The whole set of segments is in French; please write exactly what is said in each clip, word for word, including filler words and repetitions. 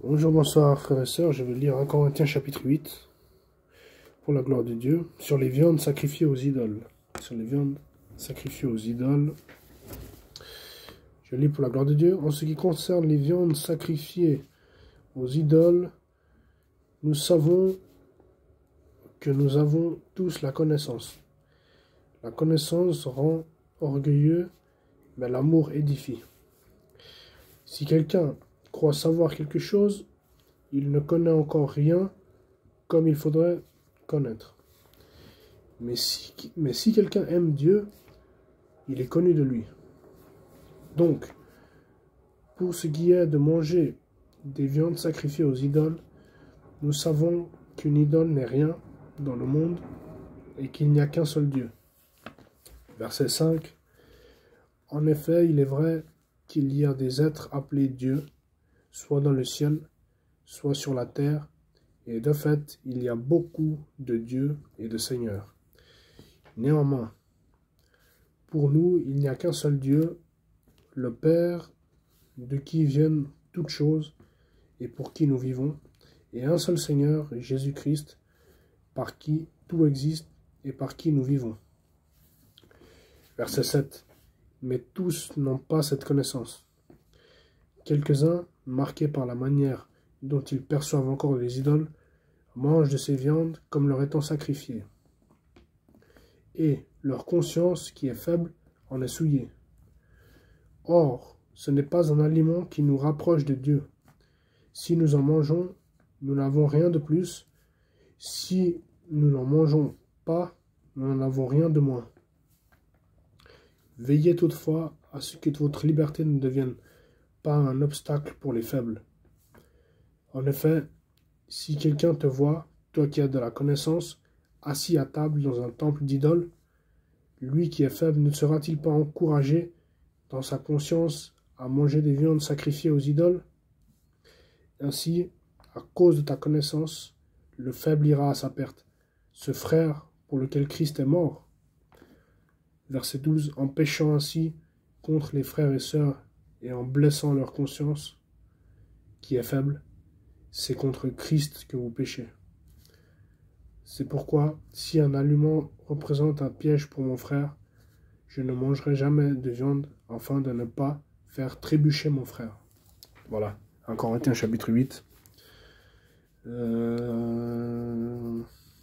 Bonjour, bonsoir frères et sœurs, je vais lire un Corinthiens chapitre huit, pour la gloire de Dieu, sur les viandes sacrifiées aux idoles. Sur les viandes sacrifiées aux idoles. Je lis pour la gloire de Dieu. En ce qui concerne les viandes sacrifiées aux idoles, nous savons que nous avons tous la connaissance. La connaissance rend orgueilleux, mais l'amour édifie. Si quelqu'un croit savoir quelque chose, il ne connaît encore rien comme il faudrait connaître. Mais si, mais si quelqu'un aime Dieu, il est connu de lui. Donc, pour ce qui est de manger des viandes sacrifiées aux idoles, nous savons qu'une idole n'est rien dans le monde et qu'il n'y a qu'un seul Dieu. Verset cinq. En effet, il est vrai qu'il y a des êtres appelés Dieu, soit dans le ciel, soit sur la terre, et de fait, il y a beaucoup de dieux et de seigneurs. Néanmoins, pour nous, il n'y a qu'un seul Dieu, le Père, de qui viennent toutes choses, et pour qui nous vivons, et un seul Seigneur, Jésus-Christ, par qui tout existe et par qui nous vivons. Verset sept. Mais tous n'ont pas cette connaissance. Quelques-uns, marqués par la manière dont ils perçoivent encore les idoles, mangent de ces viandes comme leur étant sacrifiées. Et leur conscience, qui est faible, en est souillée. Or, ce n'est pas un aliment qui nous rapproche de Dieu. Si nous en mangeons, nous n'avons rien de plus. Si nous n'en mangeons pas, nous n'en avons rien de moins. Veillez toutefois à ce que votre liberté ne devienne pas un obstacle pour les faibles. En effet, si quelqu'un te voit, toi qui as de la connaissance, assis à table dans un temple d'idole, lui qui est faible ne sera-t-il pas encouragé dans sa conscience à manger des viandes sacrifiées aux idoles? Ainsi, à cause de ta connaissance, le faible ira à sa perte, ce frère pour lequel Christ est mort. Verset douze. En péchant ainsi contre les frères et sœurs et en blessant leur conscience, qui est faible, c'est contre Christ que vous péchez. C'est pourquoi, si un aliment représente un piège pour mon frère, je ne mangerai jamais de viande afin de ne pas faire trébucher mon frère. Voilà, un Corinthiens chapitre huit. Euh...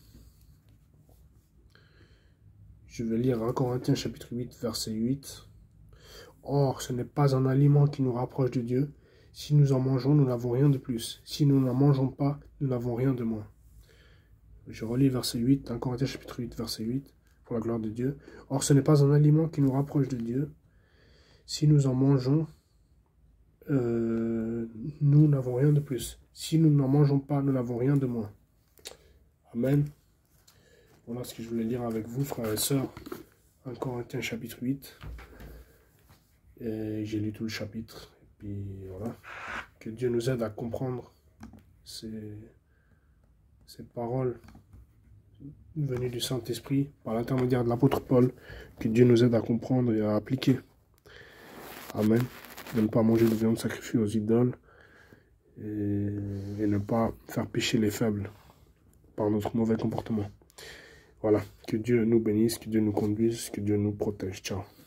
Je vais lire un Corinthiens chapitre huit, verset huit. Or, ce n'est pas un aliment qui nous rapproche de Dieu. Si nous en mangeons, nous n'avons rien de plus. Si nous n'en mangeons pas, nous n'avons rien de moins. Je relis verset huit, un Corinthiens chapitre huit, verset huit, pour la gloire de Dieu. Or, ce n'est pas un aliment qui nous rapproche de Dieu. Si nous en mangeons, euh, nous n'avons rien de plus. Si nous n'en mangeons pas, nous n'avons rien de moins. Amen. Voilà ce que je voulais lire avec vous, frères et sœurs. un Corinthiens chapitre huit. Et j'ai lu tout le chapitre. Et puis voilà. Que Dieu nous aide à comprendre ces, ces paroles venues du Saint-Esprit par l'intermédiaire de l'apôtre Paul. Que Dieu nous aide à comprendre et à appliquer. Amen. De ne pas manger de viande sacrifiée aux idoles. Et, et ne pas faire pécher les faibles par notre mauvais comportement. Voilà. Que Dieu nous bénisse, que Dieu nous conduise, que Dieu nous protège. Ciao.